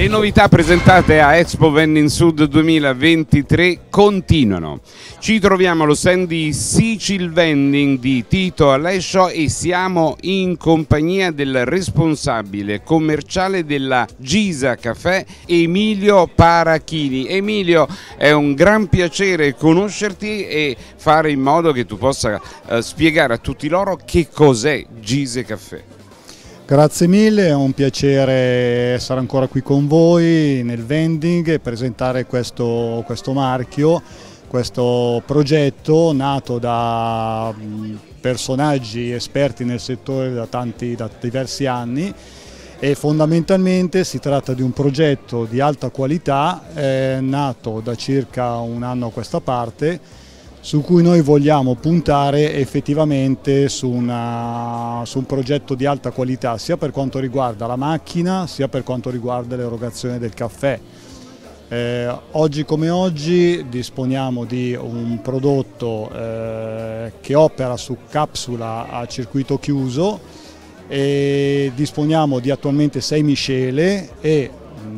Le novità presentate a Expo Vending Sud 2023 continuano. Ci troviamo allo stand di Sicil Vending di Tito Alescio e siamo in compagnia del responsabile commerciale della Gisa Caffè, Emilio Parachini. Emilio, è un gran piacere conoscerti e fare in modo che tu possa spiegare a tutti loro che cos'è Gisa Caffè. Grazie mille, è un piacere essere ancora qui con voi nel vending e presentare questo marchio, questo progetto nato da personaggi esperti nel settore da diversi anni, e fondamentalmente si tratta di un progetto di alta qualità nato da circa un anno a questa parte, su cui noi vogliamo puntare effettivamente su un progetto di alta qualità, sia per quanto riguarda la macchina, sia per quanto riguarda l'erogazione del caffè. Oggi come oggi disponiamo di un prodotto che opera su capsula a circuito chiuso e disponiamo di attualmente 6 miscele e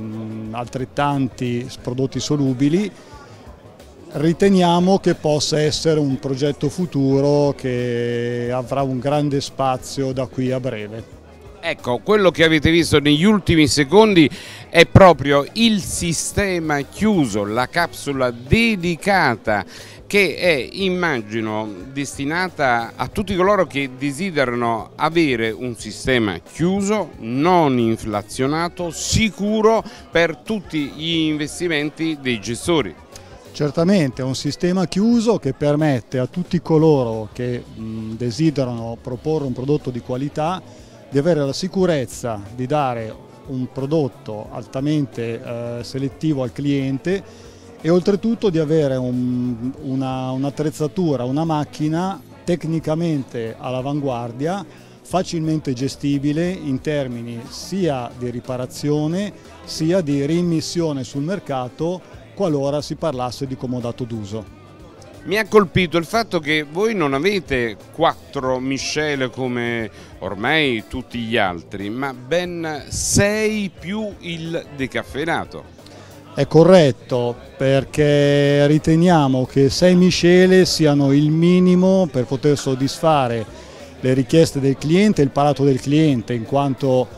altrettanti prodotti solubili. Riteniamo che possa essere un progetto futuro che avrà un grande spazio da qui a breve. Ecco, quello che avete visto negli ultimi secondi è proprio il sistema chiuso, la capsula dedicata che è, immagino, destinata a tutti coloro che desiderano avere un sistema chiuso, non inflazionato, sicuro per tutti gli investimenti dei gestori. Certamente è un sistema chiuso che permette a tutti coloro che desiderano proporre un prodotto di qualità di avere la sicurezza di dare un prodotto altamente selettivo al cliente e oltretutto di avere un'attrezzatura, una macchina tecnicamente all'avanguardia, facilmente gestibile in termini sia di riparazione sia di reimmissione sul mercato qualora si parlasse di comodato d'uso. Mi ha colpito il fatto che voi non avete 4 miscele come ormai tutti gli altri, ma ben 6 più il decaffeinato. È corretto, perché riteniamo che 6 miscele siano il minimo per poter soddisfare le richieste del cliente e il palato del cliente, in quanto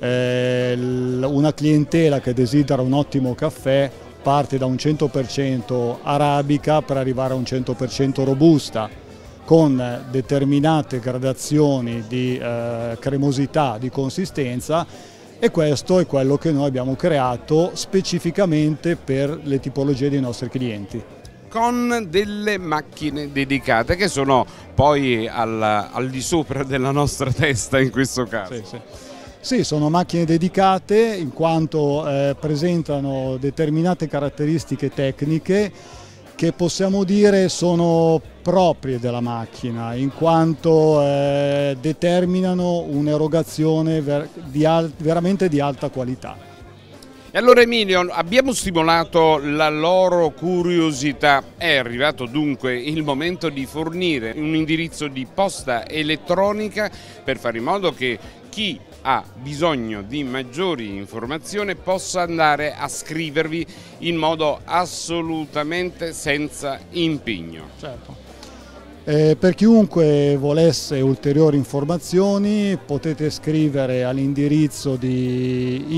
una clientela che desidera un ottimo caffè parte da un 100% arabica per arrivare a un 100% robusta, con determinate gradazioni di cremosità, di consistenza, e questo è quello che noi abbiamo creato specificamente per le tipologie dei nostri clienti. Con delle macchine dedicate che sono poi al di sopra della nostra testa in questo caso. Sì, sì. Sì, sono macchine dedicate in quanto presentano determinate caratteristiche tecniche che possiamo dire sono proprie della macchina, in quanto determinano un'erogazione veramente di alta qualità. E allora Emilio, abbiamo stimolato la loro curiosità, è arrivato dunque il momento di fornire un indirizzo di posta elettronica per fare in modo che chi ha bisogno di maggiori informazioni possa andare a scrivervi in modo assolutamente senza impegno. Certo. Per chiunque volesse ulteriori informazioni potete scrivere all'indirizzo di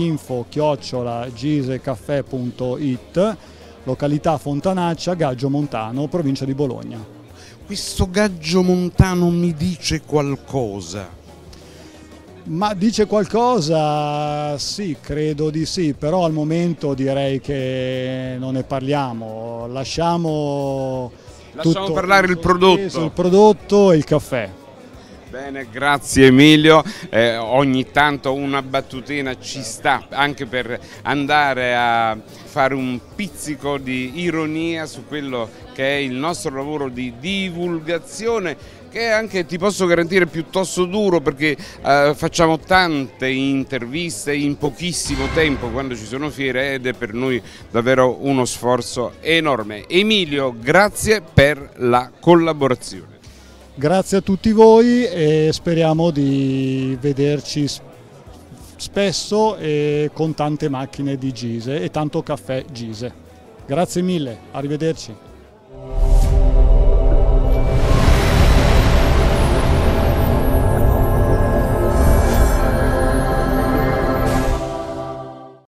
info@gisecaffè.it, località Fontanaccia, Gaggio Montano, provincia di Bologna. Questo Gaggio Montano mi dice qualcosa? Ma dice qualcosa? Sì, credo di sì, però al momento direi che non ne parliamo, lasciamo parlare il prodotto. Il prodotto e il caffè. Bene, grazie Emilio, ogni tanto una battutina ci sta, anche per andare a fare un pizzico di ironia su quello che è il nostro lavoro di divulgazione, che è anche, ti posso garantire, piuttosto duro, perché facciamo tante interviste in pochissimo tempo quando ci sono fiere, ed è per noi davvero uno sforzo enorme. Emilio, grazie per la collaborazione. Grazie a tutti voi e speriamo di vederci spesso e con tante macchine di Gise e tanto caffè Gise. Grazie mille, arrivederci.